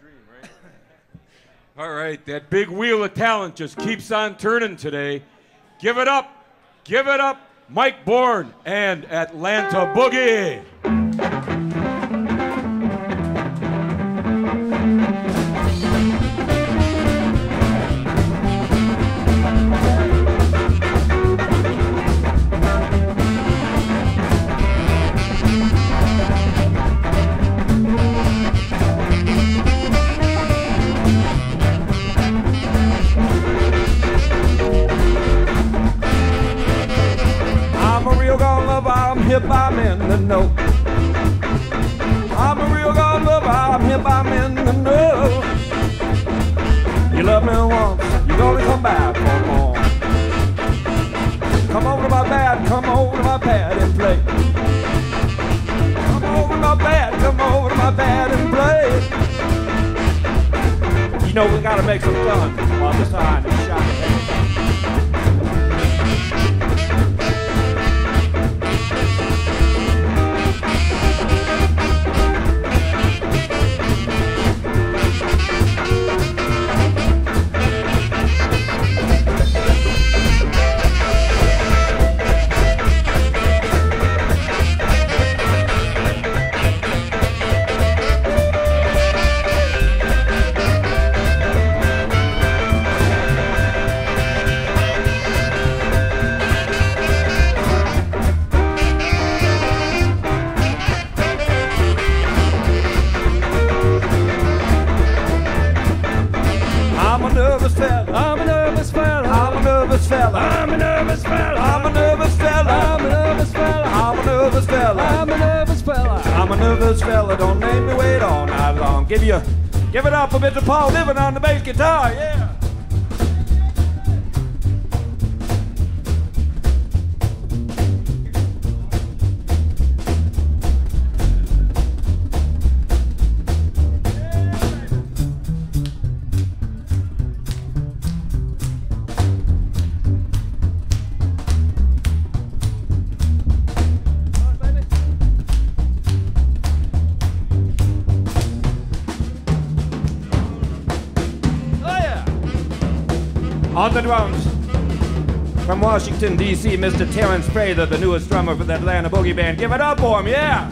All right, that big wheel of talent just keeps on turning today. Give it up, Mike Bourne and Atlanta Boogie. Hip, I'm in the know. I'm a real gun lover, I'm hip, I'm in the know. You love me once, you're gonna come back for more. Come over to my bed, come over to my bed and play. Come over to my bed, come over to my bed and play. You know we gotta make some fun while this time is shot ahead. Give it up for Mr. Paul Living on the bass guitar, yeah! On the drums, from Washington, D.C., Mr. Terrence Prather, the newest drummer for the Atlanta Boogie Band. Give it up for him, yeah!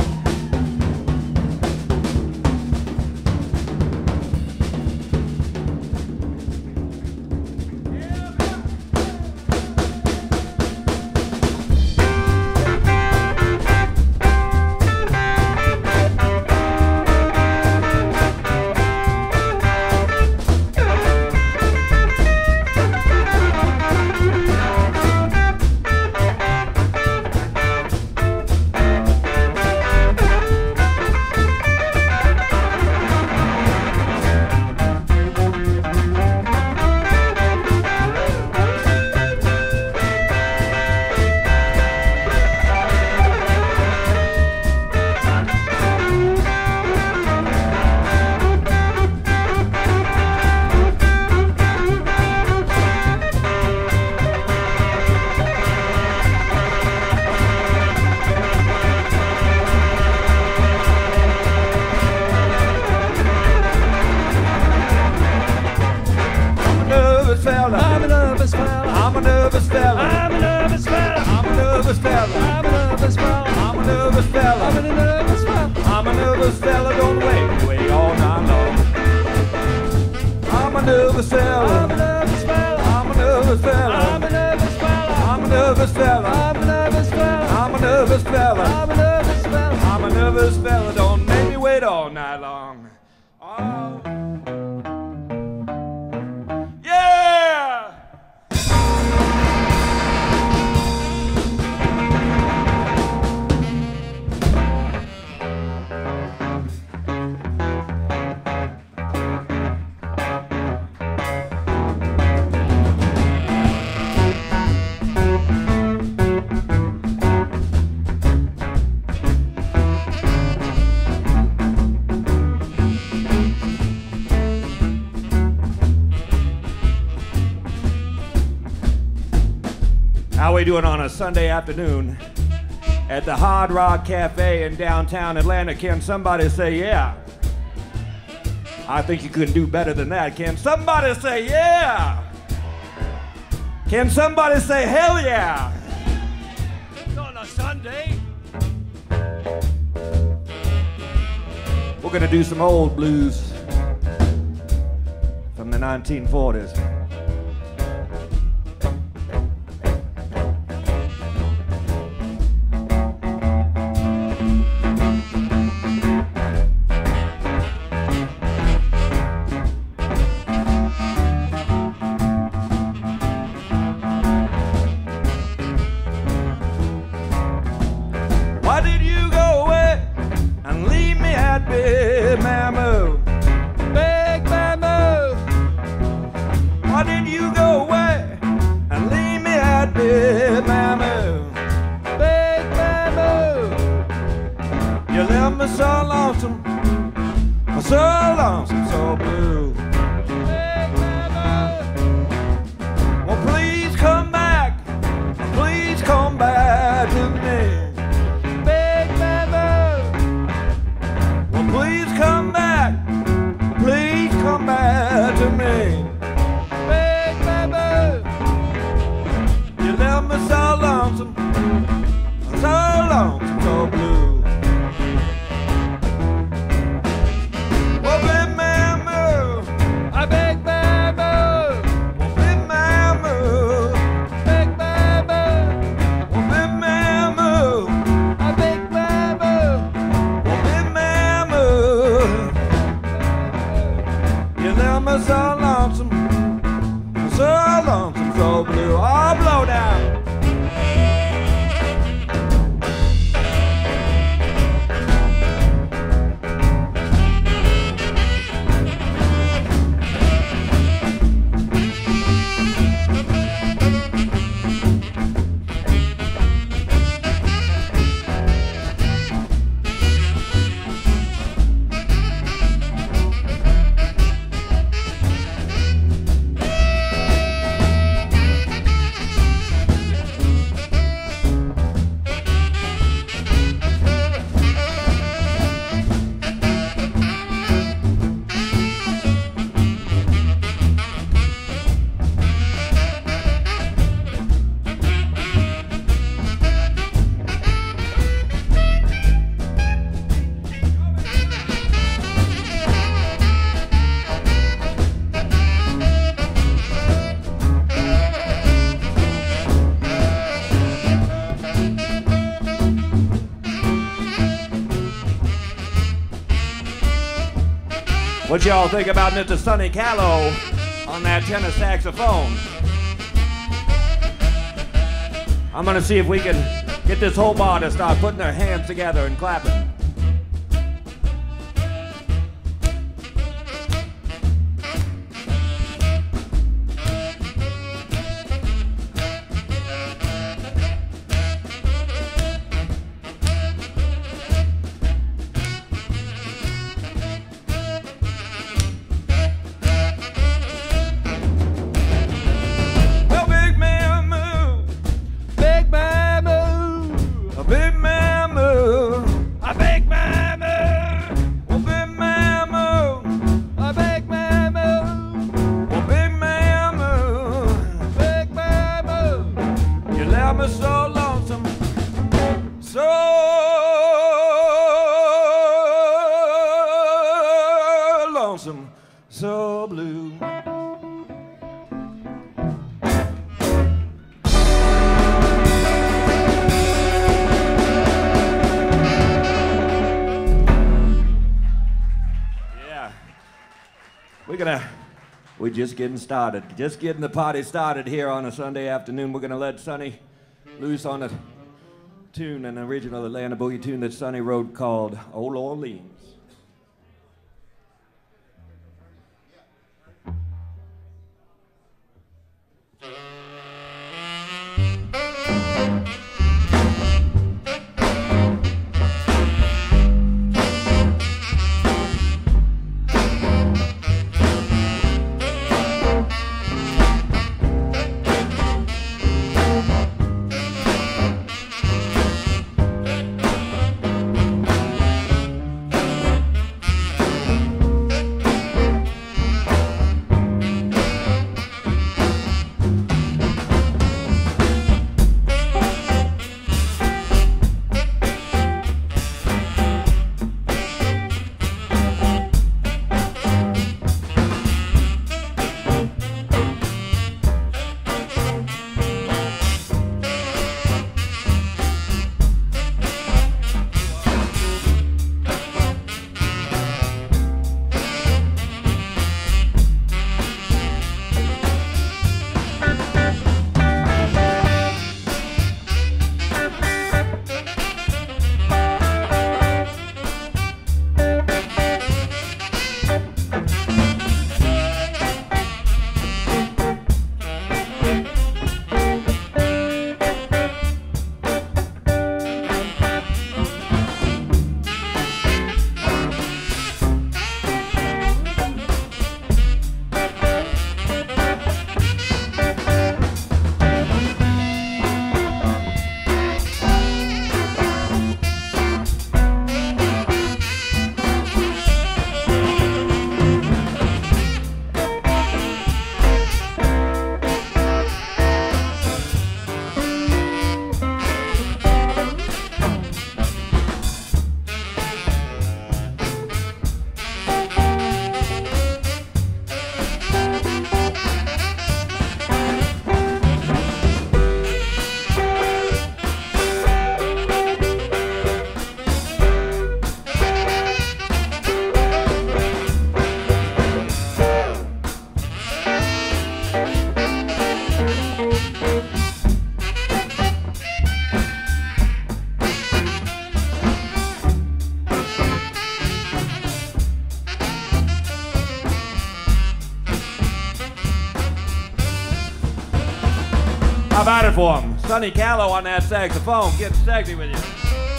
How we doing on a Sunday afternoon at the Hard Rock Cafe in downtown Atlanta? Can somebody say yeah? I think you can do better than that. Can somebody say yeah? Can somebody say hell yeah? It's on a Sunday. We're gonna do some old blues from the 1940s. What y'all think about Mr. Sonny Callow on that tenor saxophone? I'm gonna see if we can get this whole bar to start putting their hands together and clapping. So blue. Yeah. We're just getting started. Just getting the party started here on a Sunday afternoon. We're gonna let Sonny loose on a tune, an original Atlanta boogie tune that Sonny wrote called Old Orleans. How about it for him? Sonny Callow on that saxophone. Get sexy with you.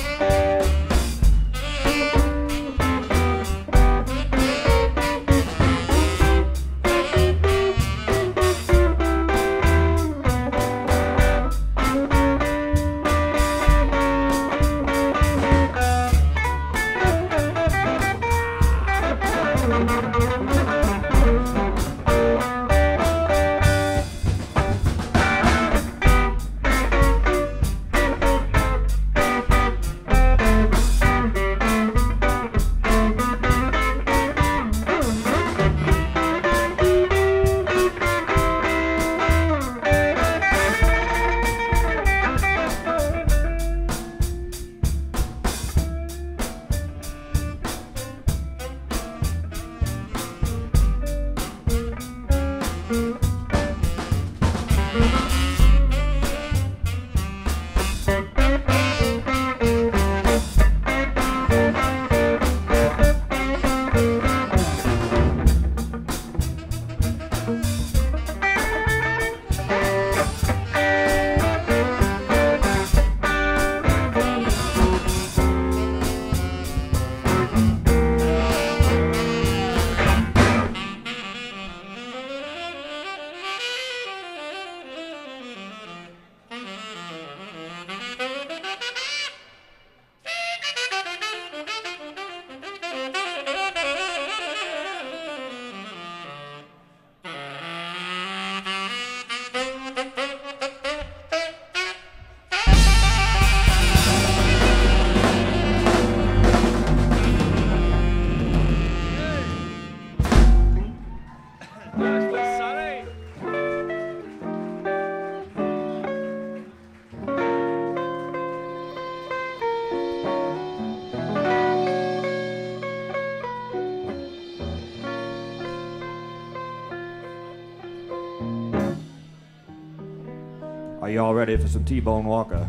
Are you all ready for some T-Bone Walker?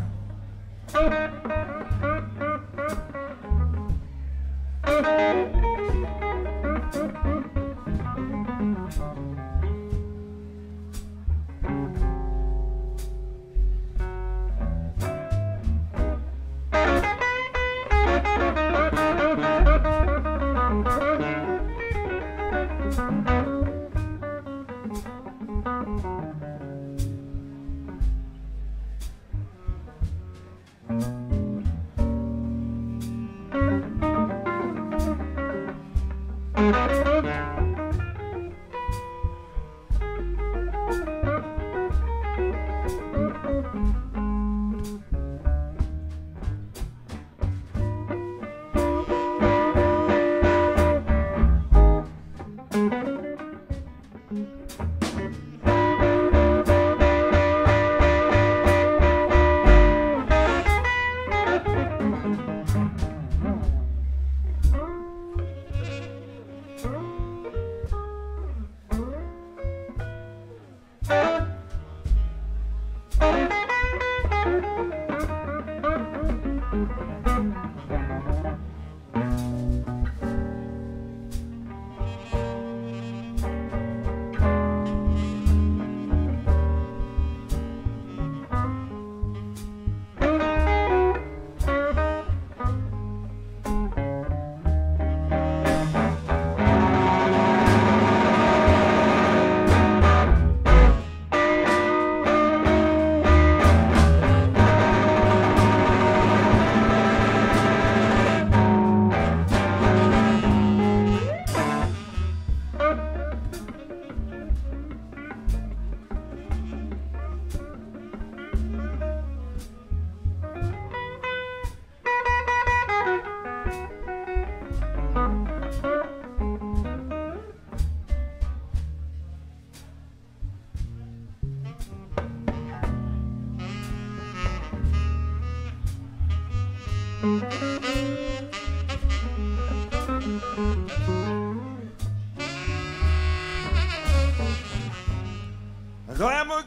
Glamour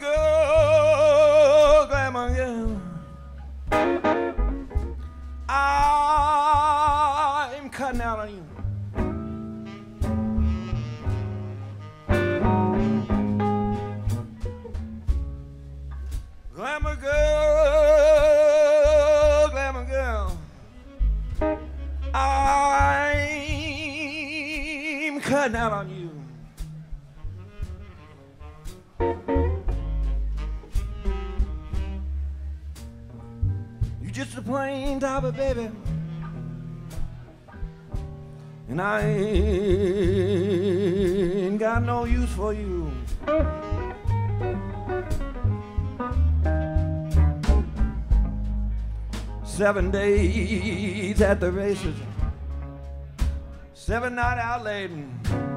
girl, glamour girl, I'm cutting out on you. cutting out on you. You just a plain topper, baby, and I ain't got no use for you. 7 days at the races, 7 nights out laden.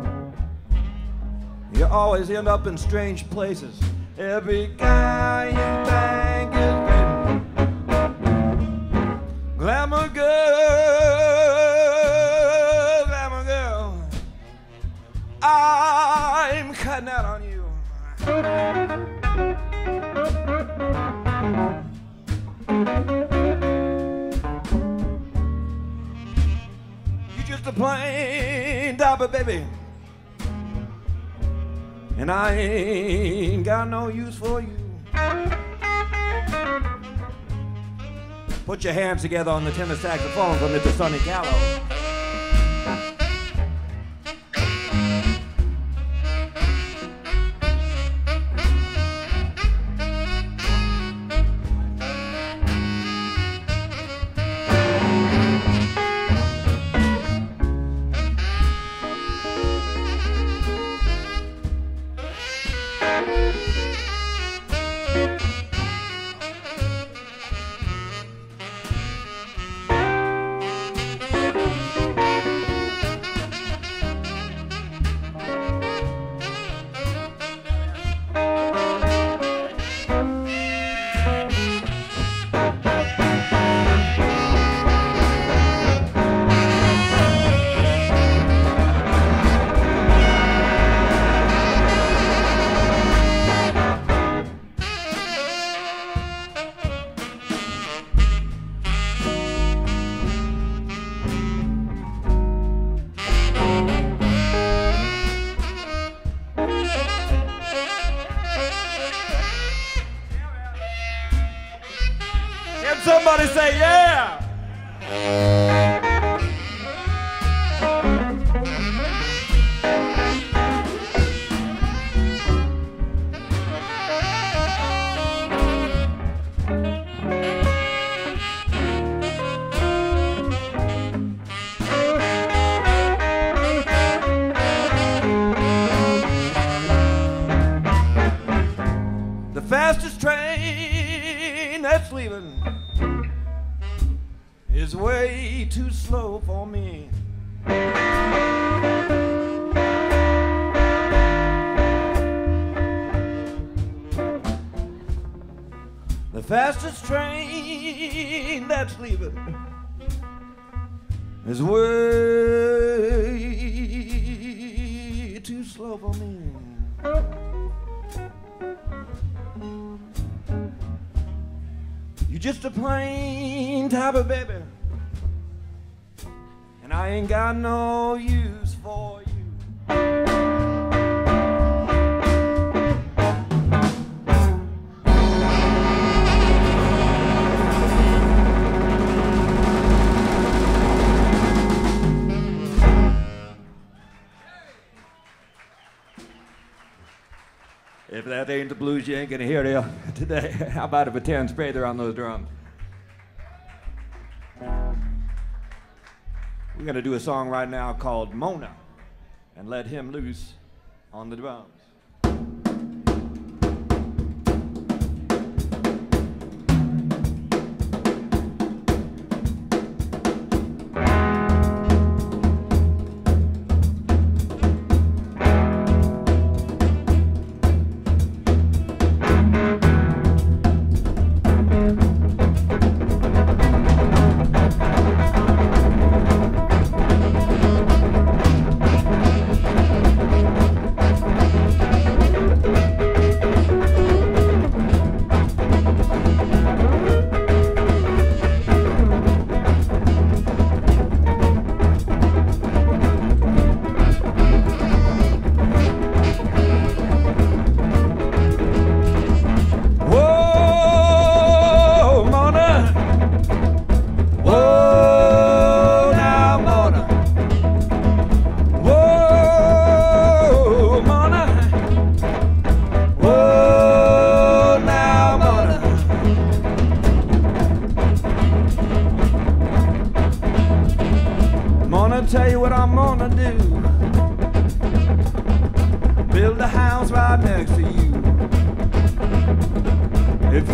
You always end up in strange places. Every guy you bang is bitten. Glamour girl, I'm cutting out on you. You just a plain topper, baby, and I ain't got no use for you. Put your hands together on the tenor saxophone for Mr. Sonny Callow. Somebody say yeah! The fastest train that's leaving is way too slow for me. The fastest train that's leaving is way too slow for me. You just a plain topper, baby, and I ain't got no use for you. If that ain't the blues, you ain't gonna hear it today. How about a 10 Sprather on those drums? We're gonna do a song right now called Mona and let him loose on the drums.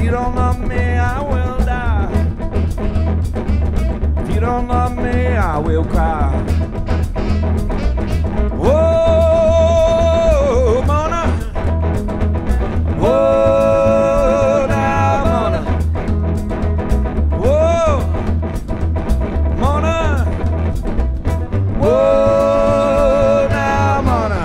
you don't love me, I will die. If you don't love me, I will cry. Whoa, Mona. Whoa, now, Mona. Whoa, Mona. Whoa, now, Mona.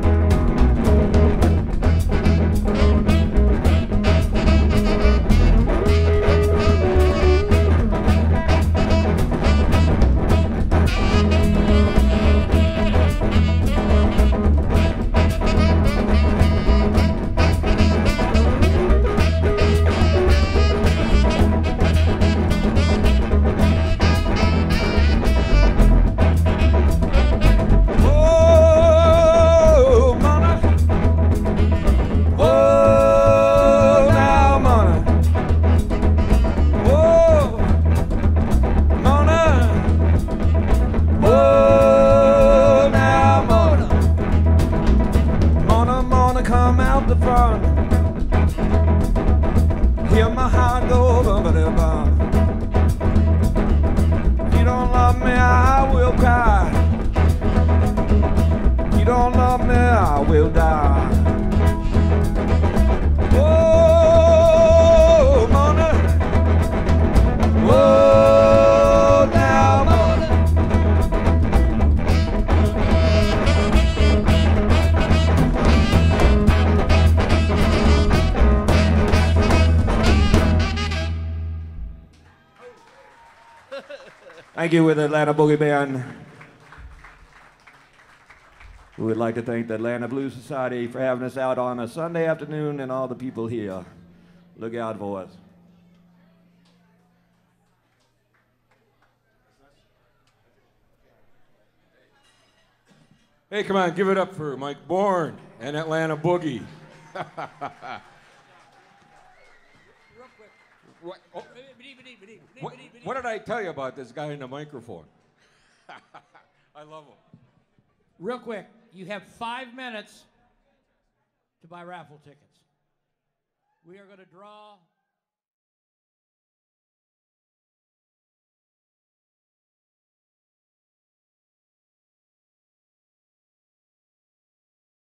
Come out the front, hear my heart go bum-ba-da-bum. If you don't love me, I will cry. If you don't love me, I will die. Whoa, Mona. Whoa, now, Mona. Thank you with the Atlanta Boogie Band. We would like to thank the Atlanta Blues Society for having us out on a Sunday afternoon and all the people here. Look out for us. Hey, come on, give it up for Mike Bourne and Atlanta Boogie. What did I tell you about this guy in the microphone? I love him. Real quick, you have 5 minutes to buy raffle tickets. We are going to draw